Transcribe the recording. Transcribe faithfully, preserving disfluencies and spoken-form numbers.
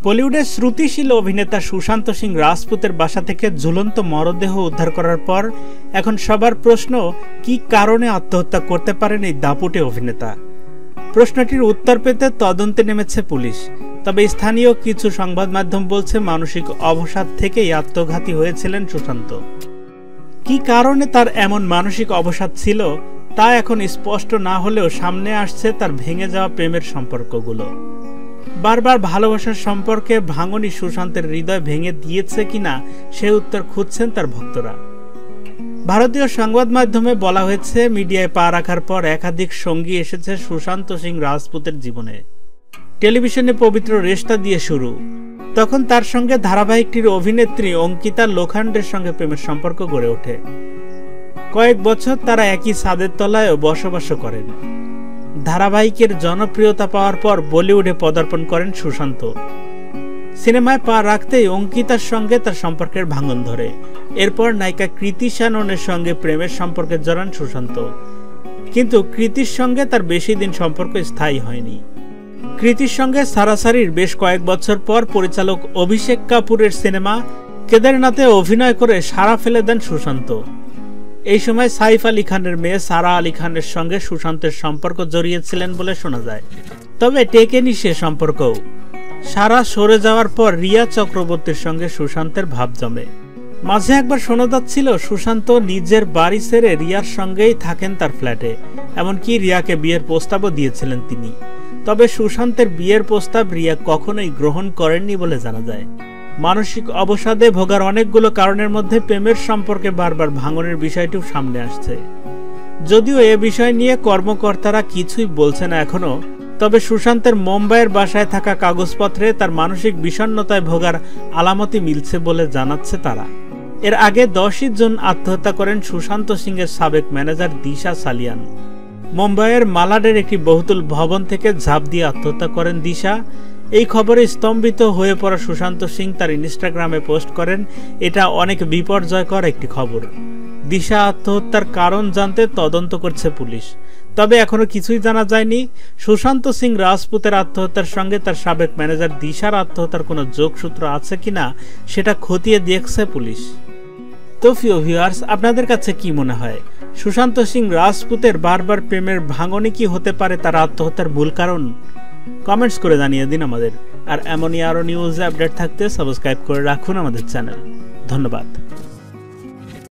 বলিউডের শ্রুতিশীল অভিনেতা সুশান্ত সিং রাজপুতের বাসা থেকে ঝুলন্ত মরদেহ উদ্ধার করার পর এখন সবার প্রশ্ন, কি কারণে আত্মহত্যা করতে পারেন এই দাপুটে অভিনেতা? প্রশ্নটির উত্তর পেতে তদন্তে নেমেছে পুলিশ। তবে স্থানীয় কিছু সংবাদ মাধ্যম বলছে মানসিক অবসাদ থেকেই আত্মঘাতী হয়েছিলেন সুশান্ত। কি কারণে তার এমন মানসিক অবসাদ ছিল তা এখন স্পষ্ট না হলেও সামনে আসছে তার ভেঙে যাওয়া প্রেমের সম্পর্কগুলো। বারবার ভালোবাসার সম্পর্কে ভাঙনি সুশান্তের হৃদয় ভেঙে দিয়েছে কিনা সে উত্তর খুঁজছেন তার ভক্তরা। ভারতীয় সংবাদ মাধ্যমে বলা হয়েছে, মিডিয়ায় পা রাখার পর একাধিক সঙ্গী এসেছে সুশান্ত সিং রাজপুতের জীবনে। টেলিভিশনে পবিত্র রেশতা দিয়ে শুরু, তখন তার সঙ্গে ধারাবাহিকটির অভিনেত্রী অঙ্কিতা লোখান্ডের সঙ্গে প্রেমের সম্পর্ক গড়ে ওঠে। কয়েক বছর তারা একই ছাদের তলায়ও বসবাস করেন। ধারাবাহিকের জনপ্রিয়তা পাওয়ার পর বলিউডে পদার্পণ করেন সুশান্ত। সিনেমায় পা রাখতেই অঙ্কিতার সঙ্গে তার সম্পর্কের ভাঙন ধরে। এরপর নায়িকা কৃতি শ্যাননের সঙ্গে প্রেমের সম্পর্কে জড়ান সুশান্ত, কিন্তু কৃতির সঙ্গে তার বেশি দিন সম্পর্ক স্থায়ী হয়নি। কৃতির সঙ্গে সারাসারির বেশ কয়েক বছর পর পরিচালক অভিষেক কাপুরের সিনেমা কেদারনাথে অভিনয় করে সাড়া ফেলে দেন সুশান্ত। এই সময় সাইফ আলী খানের মেয়ে সারা আলী খানের সঙ্গে সুশান্তের সম্পর্ক জড়িয়েছিলেন বলে শোনা যায়। তবে টেকেনি সে সম্পর্কও। সারা সরে যাওয়ার পর রিয়া চক্রবর্তীর সঙ্গে সুশান্তের ভাব জমে। মাঝে একবার শোনা যাচ্ছিল সুশান্ত নিজের বাড়ি ছেড়ে রিয়ার সঙ্গেই থাকেন তার ফ্ল্যাটে, এমনকি রিয়াকে বিয়ের প্রস্তাবও দিয়েছিলেন তিনি। তবে সুশান্তের বিয়ের প্রস্তাব রিয়া কখনোই গ্রহণ করেননি বলে জানা যায়। মানসিক অবসাদে ভোগার অনেকগুলো কারণের মধ্যে প্রেমের সম্পর্কে বারবার ভাঙনের বিষয়টিও সামনে আসছে। যদিও এ বিষয় নিয়ে কর্মকর্তারা কিছুই বলছে না এখনো, তবে সুশান্তের মুম্বাইয়ের বাসায় থাকা কাগজপত্রে তার মানসিক বিষণ্ণতায় ভোগার আলামতি মিলছে বলে জানাচ্ছে তারা। এর আগে দশই জুন আত্মহত্যা করেন সুশান্ত সিংয়ের সাবেক ম্যানেজার দিশা সালিয়ান। মুম্বাইয়ের মালাডের একটি বহুতল ভবন থেকে ঝাঁপ দিয়ে আত্মহত্যা করেন দিশা। এই খবরে স্তম্ভিত হয়ে পড়া সুশান্ত সিং তার ইনস্টাগ্রামে পোস্ট করেন, এটা অনেক বিপর্যয়কর একটি খবর। দিশা আত্মহত্যার কারণ জানতে তদন্ত করছে পুলিশ। তবে এখনো কিছুই জানা যায়নি। সুশান্ত সিং রাজপুতের আত্মহত্যার সঙ্গে তার সাবেক ম্যানেজার দিশার আত্মহত্যার কোনো যোগসূত্র আছে কিনা সেটা খতিয়ে দেখছে পুলিশ। তো প্রিয় ভিউয়ার্স, আপনাদের কাছে কি মনে হয়, সুশান্ত সিং রাজপুতের বারবার প্রেমের ভাঙনি কি হতে পারে তার আত্মহত্যার মূল কারণ? কমেন্টস করে জানিয়ে দিন আমাদের। আর এমনই আরো নিউজ আপডেট থাকতে সাবস্ক্রাইব করে রাখুন আমাদের চ্যানেল। ধন্যবাদ।